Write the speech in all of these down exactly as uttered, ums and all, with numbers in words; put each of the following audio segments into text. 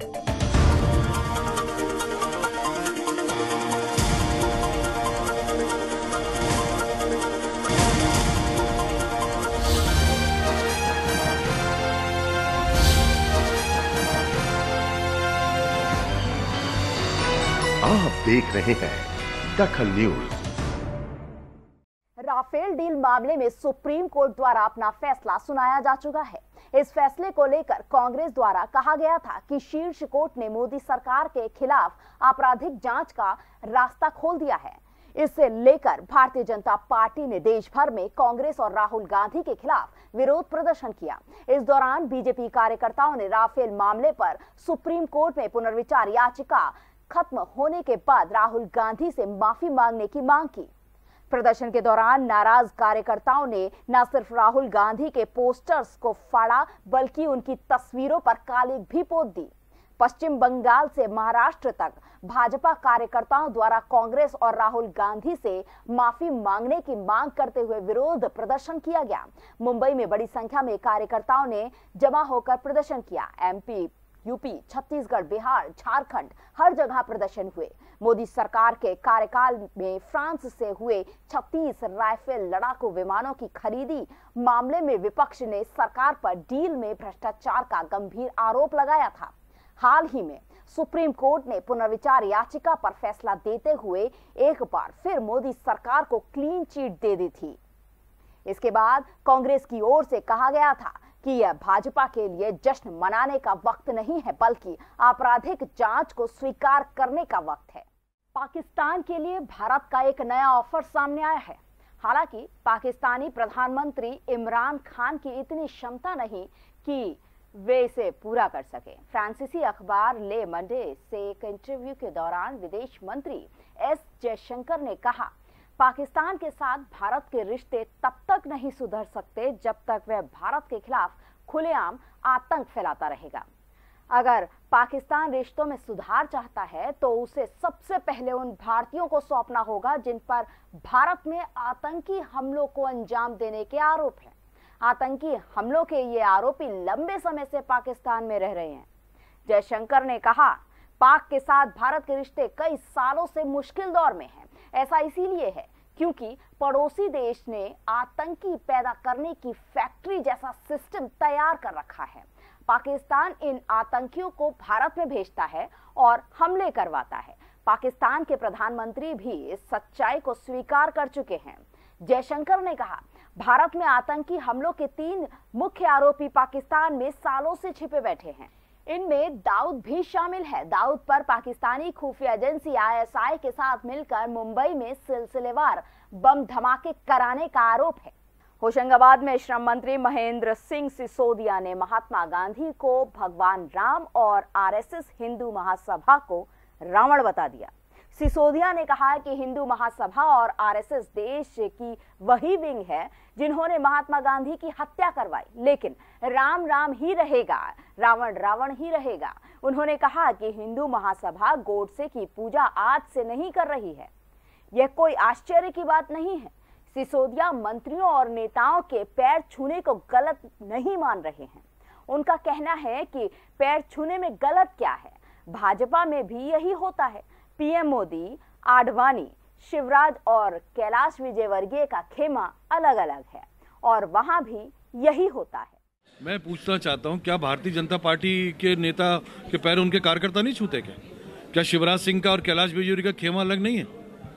आप देख रहे हैं दखल न्यूज। राफेल डील मामले में सुप्रीम कोर्ट द्वारा अपना फैसला सुनाया जा चुका है। इस फैसले को लेकर कांग्रेस द्वारा कहा गया था कि शीर्ष कोर्ट ने मोदी सरकार के खिलाफ आपराधिक जांच का रास्ता खोल दिया है। इससे लेकर भारतीय जनता पार्टी ने देश भर में कांग्रेस और राहुल गांधी के खिलाफ विरोध प्रदर्शन किया। इस दौरान बीजेपी कार्यकर्ताओं ने राफेल मामले पर सुप्रीम कोर्ट में पुनर्विचार याचिका खत्म होने के बाद राहुल गांधी से माफी मांगने की मांग की। प्रदर्शन के दौरान नाराज कार्यकर्ताओं ने न सिर्फ राहुल गांधी के पोस्टर्स को फाड़ा बल्कि उनकी तस्वीरों पर कालिख भी पोत दी। पश्चिम बंगाल से महाराष्ट्र तक भाजपा कार्यकर्ताओं द्वारा कांग्रेस और राहुल गांधी से माफी मांगने की मांग करते हुए विरोध प्रदर्शन किया गया। मुंबई में बड़ी संख्या में कार्यकर्ताओं ने जमा होकर प्रदर्शन किया। एमपी, यूपी, छत्तीसगढ़, बिहार, झारखंड हर जगह प्रदर्शन हुए। मोदी सरकार के कार्यकाल में फ्रांस से हुए छत्तीस राफेल लड़ाकू विमानों की खरीदी मामले में विपक्ष ने सरकार पर डील में भ्रष्टाचार का गंभीर आरोप लगाया था। हाल ही में सुप्रीम कोर्ट ने पुनर्विचार याचिका पर फैसला देते हुए एक बार फिर मोदी सरकार को क्लीन चिट दे दी थी। इसके बाद कांग्रेस की ओर से कहा गया था कि यह भाजपा के लिए जश्न मनाने का वक्त नहीं है बल्कि आपराधिक जांच को स्वीकार करने का वक्त है। पाकिस्तान के लिए भारत का एक नया ऑफर सामने आया है। हालांकि पाकिस्तानी प्रधानमंत्री इमरान खान की इतनी क्षमता नहीं कि वे इसे पूरा कर सके। फ्रांसीसी अखबार ले मंडे से एक इंटरव्यू के दौरान विदेश मंत्री एस जयशंकर ने कहा, पाकिस्तान के साथ भारत के रिश्ते तब तक नहीं सुधर सकते जब तक वह भारत के खिलाफ खुलेआम आतंक फैलाता रहेगा। अगर पाकिस्तान रिश्तों में सुधार चाहता है तो उसे सबसे पहले उन भारतीयों को सौंपना होगा जिन पर भारत में आतंकी हमलों को अंजाम देने के आरोप हैं। आतंकी हमलों के ये आरोपी लंबे समय से पाकिस्तान में रह रहे हैं। जयशंकर ने कहा, पाक के साथ भारत के रिश्ते कई सालों से मुश्किल दौर में हैं। ऐसा इसीलिए है क्योंकि पड़ोसी देश ने आतंकी पैदा करने की फैक्ट्री जैसा सिस्टम तैयार कर रखा है। पाकिस्तान इन आतंकियों को भारत में भेजता है और हमले करवाता है। पाकिस्तान के प्रधानमंत्री भी इस सच्चाई को स्वीकार कर चुके हैं। जयशंकर ने कहा, भारत में आतंकी हमलों के तीन मुख्य आरोपी पाकिस्तान में सालों से छिपे बैठे हैं। इनमें दाऊद भी शामिल है। दाऊद पर पाकिस्तानी खुफिया एजेंसी आई एस आई के साथ मिलकर मुंबई में सिलसिलेवार बम धमाके कराने का आरोप है। होशंगाबाद में श्रम मंत्री महेंद्र सिंह सिसोदिया ने महात्मा गांधी को भगवान राम और R S S Hindu Mahasabha को रावण बता दिया। सिसोदिया ने कहा कि हिंदू महासभा और आर एस एस देश की वही विंग है जिन्होंने महात्मा गांधी की हत्या करवाई, लेकिन राम राम ही रहेगा, रावण रावण ही रहेगा। उन्होंने कहा कि हिंदू महासभा गोडसे की पूजा आज से नहीं कर रही है। यह कोई आश्चर्य की बात नहीं है। सिसोदिया मंत्रियों और नेताओं के पैर छूने को गलत नहीं मान रहे हैं। उनका कहना है कि पैर छूने में गलत क्या है, भाजपा में भी यही होता है। पीएम मोदी, आडवाणी, शिवराज और कैलाश विजयवर्गीय का खेमा अलग अलग है और वहां भी यही होता है। मैं पूछना चाहता हूं, क्या भारतीय जनता पार्टी के नेता के पैर उनके कार्यकर्ता नहीं छूते क्या? क्या शिवराज सिंह का और कैलाश विजयवर्गीय का खेमा अलग नहीं है?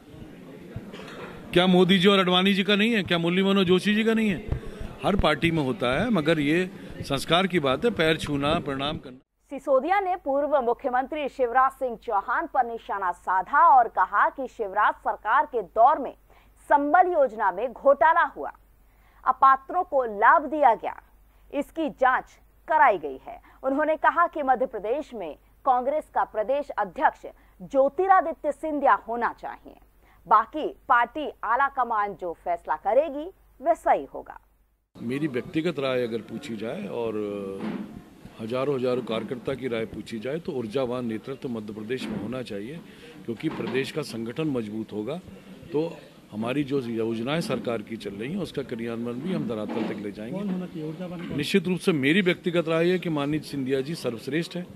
क्या मोदी जी और आडवाणी जी का नहीं है? क्या मुरली मनोहर जोशी जी का नहीं है? हर पार्टी में होता है, मगर ये संस्कार की बात है, पैर छूना, प्रणाम करना। सिसोदिया ने पूर्व मुख्यमंत्री शिवराज सिंह चौहान पर निशाना साधा और कहा कि शिवराज सरकार के दौर में संबल योजना में घोटाला हुआ, अपात्रों को लाभ दिया गया, इसकी जांच कराई गई है। उन्होंने कहा कि मध्य प्रदेश में कांग्रेस का प्रदेश अध्यक्ष ज्योतिरादित्य सिंधिया होना चाहिए, बाकी पार्टी आला कमान जो फैसला करेगी वैसा ही होगा। मेरी व्यक्तिगत राय अगर पूछी जाए और हजारों हजारों कार्यकर्ता की राय पूछी जाए तो ऊर्जावान नेतृत्व मध्य प्रदेश में होना चाहिए, क्योंकि प्रदेश का संगठन मजबूत होगा तो हमारी जो योजनाएं सरकार की चल रही हैं उसका क्रियान्वयन भी हम धरातल तक ले जाएंगे। निश्चित रूप से मेरी व्यक्तिगत राय है कि माननीय सिंधिया जी सर्वश्रेष्ठ है,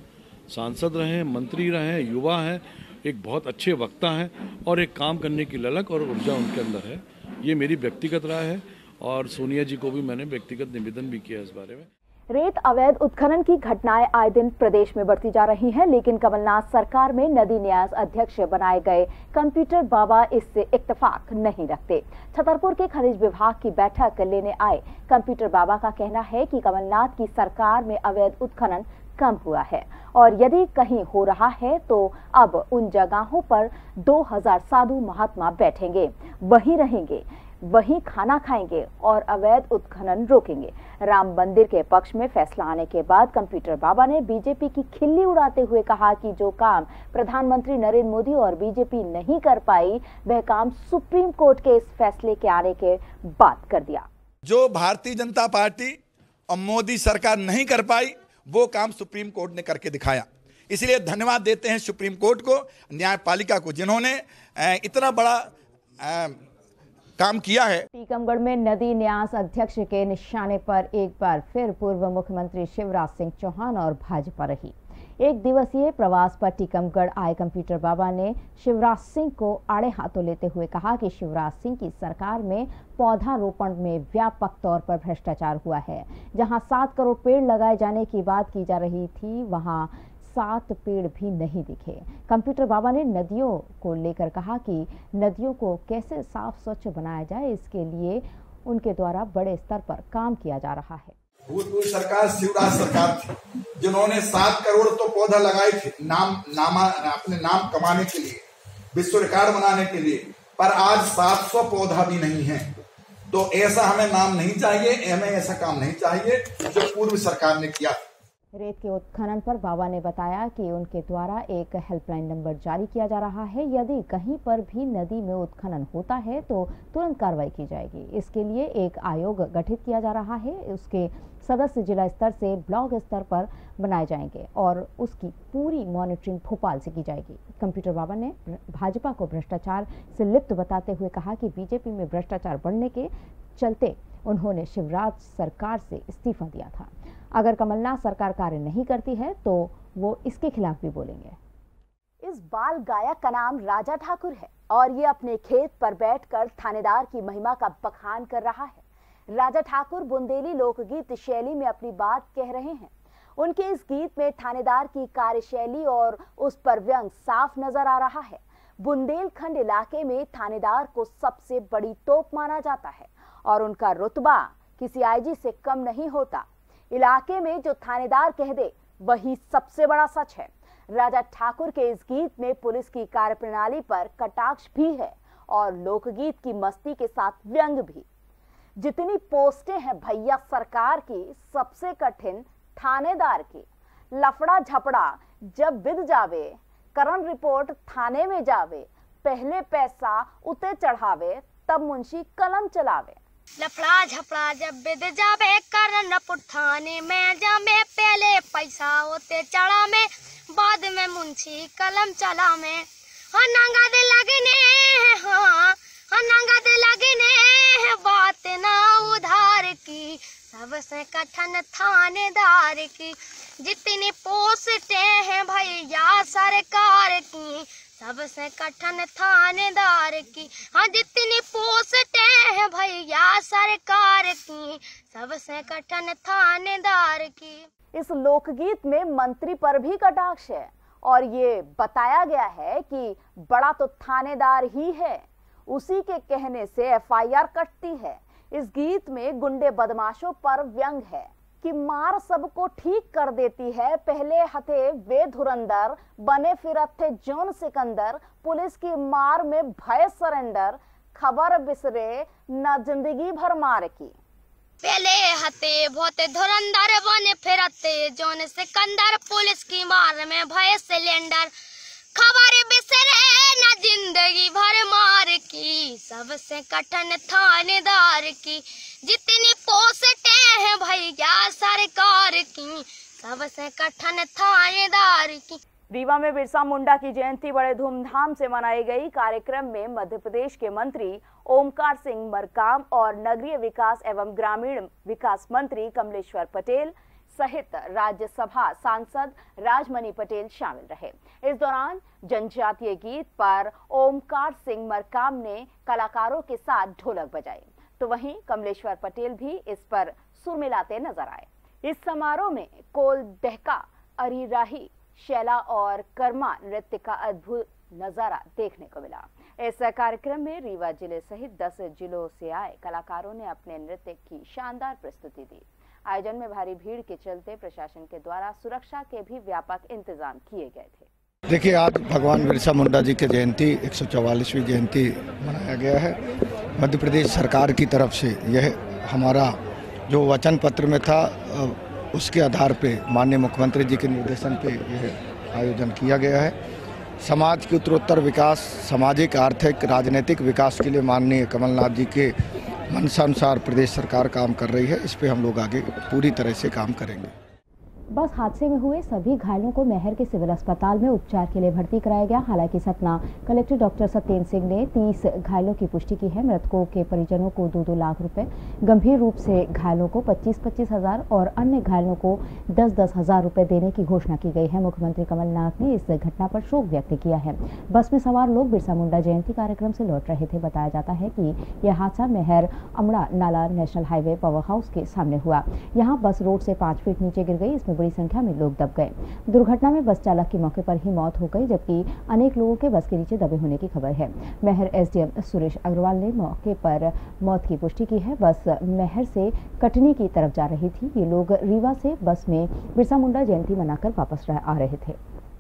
सांसद रहे हैं, मंत्री रहे हैं, युवा हैं, एक बहुत अच्छे वक्ता हैं और एक काम करने की ललक और ऊर्जा उनके अंदर है। ये मेरी व्यक्तिगत राय है और सोनिया जी को भी मैंने व्यक्तिगत निवेदन भी किया इस बारे में। रेत अवैध उत्खनन की घटनाएं आए दिन प्रदेश में बढ़ती जा रही हैं, लेकिन कमलनाथ सरकार में नदी न्यास अध्यक्ष बनाए गए कंप्यूटर बाबा इससे इत्तेफाक नहीं रखते। छतरपुर के खनिज विभाग की बैठक लेने आए कंप्यूटर बाबा का कहना है कि कमलनाथ की सरकार में अवैध उत्खनन कम हुआ है और यदि कहीं हो रहा है तो अब उन जगहों पर दो हज़ार साधु महात्मा बैठेंगे, वहीं रहेंगे, वहीं खाना खाएंगे और अवैध उत्खनन रोकेंगे। राम मंदिर के पक्ष में फैसला आने के बाद कंप्यूटर बाबा ने बीजेपी की खिल्ली उड़ाते हुए कहा कि जो काम प्रधानमंत्री नरेंद्र मोदी और बीजेपी नहीं कर पाई, वह काम सुप्रीम कोर्ट के इस फैसले के आने के बाद कर दिया। जो भारतीय जनता पार्टी और मोदी सरकार नहीं कर पाई, वो काम सुप्रीम कोर्ट ने करके दिखाया। इसलिए धन्यवाद देते हैं सुप्रीम कोर्ट को, न्यायपालिका को, जिन्होंने इतना बड़ा आ, काम किया है। टीकमगढ़ में नदी न्यास अध्यक्ष के निशाने पर एक बार फिर पूर्व मुख्यमंत्री शिवराज सिंह चौहान और भाजपा रही। एक दिवसीय प्रवास पर टीकमगढ़ आए कंप्यूटर बाबा ने शिवराज सिंह को आड़े हाथों लेते हुए कहा कि शिवराज सिंह की सरकार में पौधारोपण में व्यापक तौर पर भ्रष्टाचार हुआ है। जहां सात करोड़ पेड़ लगाए जाने की बात की जा रही थी, वहां सात पेड़ भी नहीं दिखे। कंप्यूटर बाबा ने नदियों को लेकर कहा कि नदियों को कैसे साफ स्वच्छ बनाया जाए, इसके लिए उनके द्वारा बड़े स्तर पर काम किया जा रहा है। भूतपूर्व सरकार शिवराज सरकार थी, जिन्होंने सात करोड़ तो पौधा लगाए थे नाम नामा अपने नाम कमाने के लिए, विश्व रिकॉर्ड बनाने के लिए, पर आज सात सौ पौधा भी नहीं है। तो ऐसा हमें नाम नहीं चाहिए, हमें ऐसा काम नहीं चाहिए जो पूर्व सरकार ने किया। रेत के उत्खनन पर बाबा ने बताया कि उनके द्वारा एक हेल्पलाइन नंबर जारी किया जा रहा है। यदि कहीं पर भी नदी में उत्खनन होता है तो तुरंत कार्रवाई की जाएगी। इसके लिए एक आयोग गठित किया जा रहा है। उसके सदस्य जिला स्तर से ब्लॉक स्तर पर बनाए जाएंगे और उसकी पूरी मॉनिटरिंग भोपाल से की जाएगी। कंप्यूटर बाबा ने भाजपा को भ्रष्टाचार से लिप्त बताते हुए कहा कि बीजेपी में भ्रष्टाचार बढ़ने के चलते उन्होंने शिवराज सरकार से इस्तीफा दिया था। अगर कमलनाथ सरकार कार्य नहीं करती है तो वो इसके खिलाफ भी बोलेंगे। इस बाल गायक का नाम राजा ठाकुर है और ये अपने खेत पर बैठकर थानेदार की महिमा का बखान कर रहा है। राजा ठाकुर बुंदेली लोकगीत शैली में अपनी बात कह रहे हैं। उनके इस गीत में थानेदार की कार्यशैली और उस पर व्यंग साफ नजर आ रहा है। बुंदेलखंड इलाके में थानेदार को सबसे बड़ी तोप माना जाता है और उनका रुतबा किसी आईजी से कम नहीं होता। इलाके में जो थानेदार कह दे वही सबसे बड़ा सच है। राजा ठाकुर के इस गीत में पुलिस की कार्यप्रणाली पर कटाक्ष भी है और लोकगीत की मस्ती के साथ व्यंग भी। जितनी पोस्टें हैं भैया सरकार की, सबसे कठिन थानेदार की। लफड़ा झपड़ा जब बिद जावे, करन रिपोर्ट थाने में जावे, पहले पैसा उते चढ़ावे, तब मुंशी कलम चलावे। लफड़ा झपड़ा जब बिद जावे, करन रिपोर्ट थाने में जावे, पहले पैसा उते चढ़ा में, बाद में मुंशी कलम चला में। हाँ नंगा दे लगने, हाँ हाँ नंगा दे लगने, बात ना उधार की, सबसे कठिन थानेदार की। जितनी पोस्टें हैं भैया सरकार की, सबसे कठिन थानेदार की। हाँ जितनी पोस्टें हैं भैया सरकार की, सबसे कठिन थानेदार की। इस लोकगीत में मंत्री पर भी कटाक्ष है और ये बताया गया है कि बड़ा तो थानेदार ही है, उसी के कहने से एफ आई आर कटती है। इस गीत में गुंडे बदमाशों पर व्यंग है कि मार सबको ठीक कर देती है, पहले हथे वे धुरंधर, बने फिर थे जॉन सिकंदर, पुलिस की मार में भय सरेंडर, खबर बिसरे न जिंदगी भर मार की। पहले हते बहुत धुरंधर, बने फिर थे जॉन सिकंदर, पुलिस की मार में भय सिलेंडर, खबर बिसरे न जिंदगी भर मार की, सबसे कठिन थानेदार की। जितनी पोस्टें हैं भैया सरकार की, सबसे कठिन थानेदार की। रीवा में बिरसा मुंडा की जयंती बड़े धूमधाम से मनाई गई। कार्यक्रम में मध्य प्रदेश के मंत्री ओमकार सिंह मरकाम और नगरीय विकास एवं ग्रामीण विकास मंत्री कमलेश्वर पटेल, सहित राज्यसभा सांसद राजमणि पटेल शामिल रहे। इस दौरान जनजातीय गीत पर ओमकार सिंह मरकाम ने कलाकारों के साथ ढोलक बजाई, तो वहीं कमलेश्वर पटेल भी इस पर सुर मिलाते नजर आए। इस समारोह में कोल दहका, अरिराही, शैला और कर्मा नृत्य का अद्भुत नजारा देखने को मिला। इस कार्यक्रम में रीवा जिले सहित दस जिलों से आए कलाकारों ने अपने नृत्य की शानदार प्रस्तुति दी। आयोजन में भारी भीड़ के चलते प्रशासन के द्वारा सुरक्षा के भी व्यापक इंतजाम किए गए थे। देखिए, आज भगवान बिरसा मुंडा जी की जयंती एक सौ चौवालीसवीं जयंती मनाया गया है। मध्य प्रदेश सरकार की तरफ से यह हमारा जो वचन पत्र में था, उसके आधार पे माननीय मुख्यमंत्री जी के निर्देशन पे यह आयोजन किया गया है। समाज के उत्तरोत्तर विकास, सामाजिक, आर्थिक, राजनीतिक विकास के लिए माननीय कमलनाथ जी के मनसानुसार प्रदेश सरकार काम कर रही है। इस पे हम लोग आगे पूरी तरह से काम करेंगे। बस हादसे में हुए सभी घायलों को मैहर के सिविल अस्पताल में उपचार के लिए भर्ती कराया गया। हालांकि सतना कलेक्टर डॉक्टर सत्येंद्र सिंह ने तीस घायलों की पुष्टि की है। मृतकों के परिजनों को दो दो लाख रुपए, गंभीर रूप से घायलों को पच्चीस पच्चीस हजार और अन्य घायलों को दस दस हजार रुपए देने की घोषणा की गई है। मुख्यमंत्री कमलनाथ ने इस घटना पर शोक व्यक्त किया है। बस में सवार लोग बिरसा मुंडा जयंती कार्यक्रम से लौट रहे थे। बताया जाता है कि यह हादसा मैहर अमड़ा नाला नेशनल हाईवे पावर हाउस के सामने हुआ। यहाँ बस रोड से पांच फीट नीचे गिर गई। इसमें बड़ी संख्या में लोग दब गए। दुर्घटना में बस चालक की मौके पर ही मौत हो गई, जबकि अनेक लोगों के बस के नीचे दबे होने की खबर है। मैहर एसडीएम सुरेश अग्रवाल ने मौके पर मौत की पुष्टि की है। बस मैहर से कटनी की तरफ जा रही थी। ये लोग रीवा से बस में बिरसा मुंडा जयंती मनाकर वापस आ रहे थे।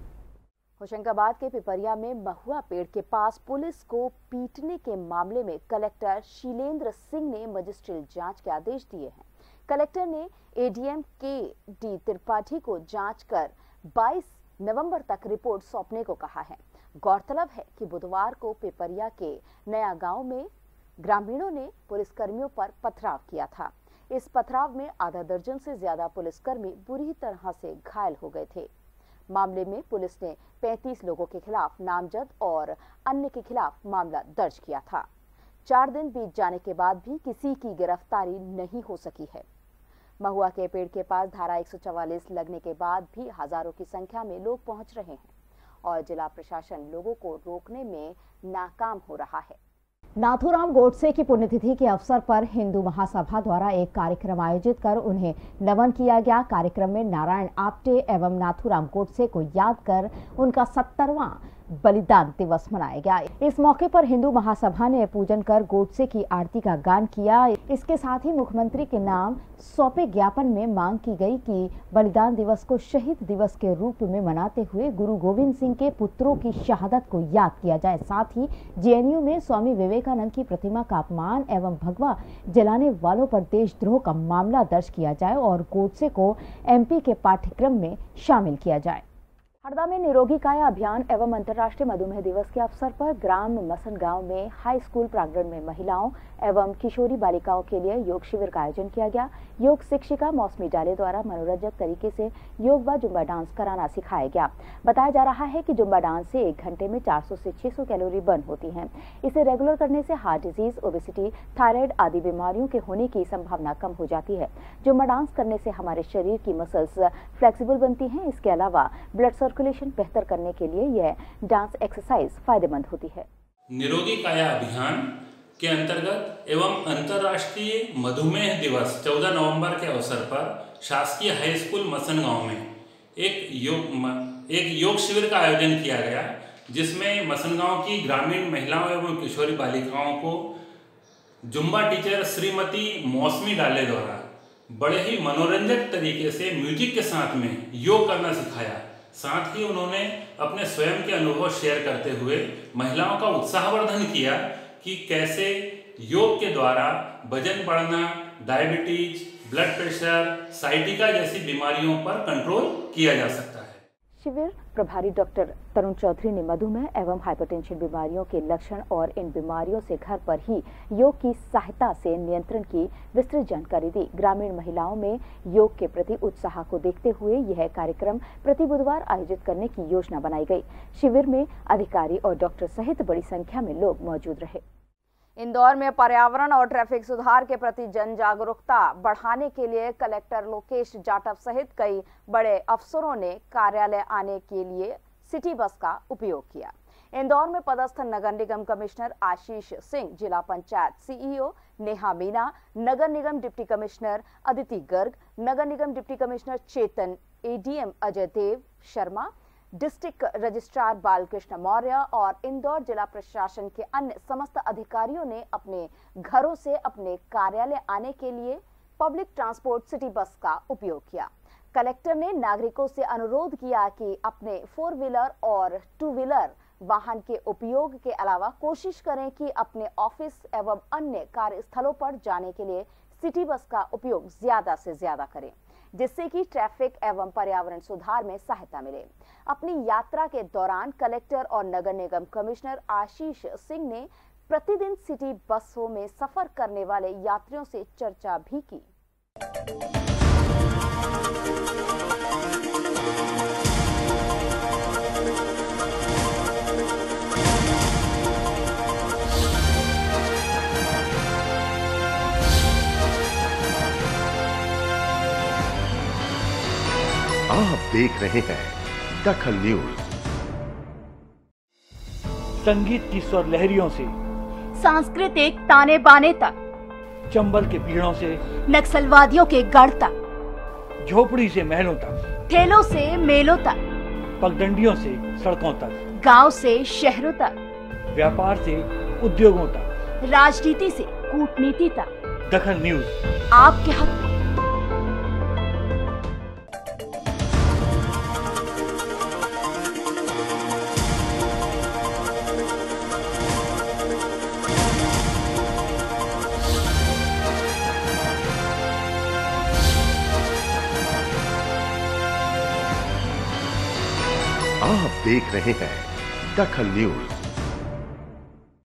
होशंगाबाद के पिपरिया में महुआ पेड़ के पास पुलिस को पीटने के मामले में कलेक्टर शीलेंद्र सिंह ने मजिस्ट्रेट जांच के आदेश दिए हैं। कलेक्टर ने एडीएम के डी त्रिपाठी को जांच कर बाईस नवंबर तक रिपोर्ट सौंपने को कहा है। गौरतलब है कि बुधवार को पिपरिया के नया गांव में ग्रामीणों ने पुलिसकर्मियों पर पथराव किया था। इस पथराव में आधा दर्जन से ज्यादा पुलिसकर्मी बुरी तरह से घायल हो गए थे। मामले में पुलिस ने पैंतीस लोगों के खिलाफ नामजद और अन्य के खिलाफ मामला दर्ज किया था। चार दिन बीत जाने के बाद भी किसी की गिरफ्तारी नहीं हो सकी है। महुआ के पेड़ के पास धारा एक सौ चवालीस लगने के बाद भी हजारों की संख्या में लोग पहुंच रहे हैं और जिला प्रशासन लोगों को रोकने में नाकाम हो रहा है। नाथूराम गोडसे की पुण्यतिथि के अवसर पर हिंदू महासभा द्वारा एक कार्यक्रम आयोजित कर उन्हें नमन किया गया। कार्यक्रम में नारायण आप्टे एवं नाथूराम गोडसे को याद कर उनका सत्तरवां बलिदान दिवस मनाया गया। इस मौके पर हिंदू महासभा ने पूजन कर गोडसे की आरती का गान किया। इसके साथ ही मुख्यमंत्री के नाम सौंपे ज्ञापन में मांग की गई कि बलिदान दिवस को शहीद दिवस के रूप में मनाते हुए गुरु गोविंद सिंह के पुत्रों की शहादत को याद किया जाए। साथ ही जेएनयू में स्वामी विवेकानंद की प्रतिमा का अपमान एवं भगवा जलाने वालों पर देशद्रोह का मामला दर्ज किया जाए और गोडसे को एमपी के पाठ्यक्रम में शामिल किया जाए। हरदा में निरोगी काया अभियान एवं अंतर्राष्ट्रीय मधुमेह दिवस के अवसर पर ग्राम मसन गांव में हाई स्कूल प्रांगण में महिलाओं एवं किशोरी बालिकाओं के लिए योग शिविर का आयोजन किया गया। योग शिक्षिका मौसमी डाले द्वारा मनोरंजक तरीके से योग व जुम्बा डांस कराना सिखाया गया। बताया जा रहा है कि जुम्बा डांस से एक घंटे में चार सौ से छह सौ कैलोरी बर्न होती हैं। इसे रेगुलर करने से हार्ट डिजीज, ओबेसिटी, थायराइड आदि बीमारियों के होने की संभावना कम हो जाती है। जुम्बा डांस करने से हमारे शरीर की मसल्स फ्लेक्सिबल बनती हैं। इसके अलावा ब्लड सर्कुलेशन बेहतर करने के लिए यह डांस एक्सरसाइज फायदेमंद होती है। निरोगी काया अभियान के अंतर्गत एवं अंतर्राष्ट्रीय मधुमेह दिवस चौदह नवंबर के अवसर पर शासकीय हाई स्कूल मसन गांव में एक योग एक योग शिविर का आयोजन किया गया, जिसमें मसन गांव की ग्रामीण महिलाओं एवं किशोरी बालिकाओं को जुम्बा टीचर श्रीमती मौसमी डाले द्वारा बड़े ही मनोरंजक तरीके से म्यूजिक के साथ में योग करना सिखाया। साथ ही उन्होंने अपने स्वयं के अनुभव शेयर करते हुए महिलाओं का उत्साहवर्धन किया कि कैसे योग के द्वारा वजन बढ़ना, डायबिटीज, ब्लड प्रेशर, साइटिका जैसी बीमारियों पर कंट्रोल किया जा सकता है। शिविर प्रभारी डॉक्टर तरुण चौधरी ने मधुमेह एवं हाइपरटेंशन बीमारियों के लक्षण और इन बीमारियों से घर पर ही योग की सहायता से नियंत्रण की विस्तृत जानकारी दी। ग्रामीण महिलाओं में योग के प्रति उत्साह को देखते हुए यह कार्यक्रम प्रति बुधवार आयोजित करने की योजना बनाई गई। शिविर में अधिकारी और डॉक्टर सहित बड़ी संख्या में लोग मौजूद रहे। इंदौर में पर्यावरण और ट्रैफिक सुधार के प्रति जन जागरूकता बढ़ाने के लिए कलेक्टर लोकेश जाटव सहित कई बड़े अफसरों ने कार्यालय आने के लिए सिटी बस का उपयोग किया। इंदौर में पदस्थ नगर निगम कमिश्नर आशीष सिंह, जिला पंचायत सीईओ नेहा मीना, नगर निगम डिप्टी कमिश्नर अदिति गर्ग, नगर निगम deputy commissioner Chetan, ADM Ajay Dev Sharma, district registrar Balkrishna Maurya और इंदौर जिला प्रशासन के अन्य समस्त अधिकारियों ने अपने घरों से अपने कार्यालय आने के लिए पब्लिक ट्रांसपोर्ट सिटी बस का उपयोग किया। कलेक्टर ने नागरिकों से अनुरोध किया कि अपने फोर व्हीलर और टू व्हीलर वाहन के उपयोग के अलावा कोशिश करें कि अपने ऑफिस एवं अन्य कार्यस्थलों पर जाने के लिए सिटी बस का उपयोग ज्यादा से ज्यादा करें, जिससे कि ट्रैफिक एवं पर्यावरण सुधार में सहायता मिले। अपनी यात्रा के दौरान कलेक्टर और नगर निगम कमिश्नर आशीष सिंह ने प्रतिदिन सिटी बसों में सफर करने वाले यात्रियों से चर्चा भी की। आप देख रहे हैं दखल न्यूज। संगीत की स्वर लहरियों से सांस्कृतिक ताने बाने तक, चंबल के पीड़ों से नक्सलवादियों के गढ़ तक, झोपड़ी से महलों तक, ठेलों से मेलों तक, पगडंडियों से सड़कों तक, गांव से शहरों तक, व्यापार से उद्योगों तक, राजनीति से कूटनीति तक, दखल न्यूज आपके हक में। आप देख रहे हैं दखल न्यूज।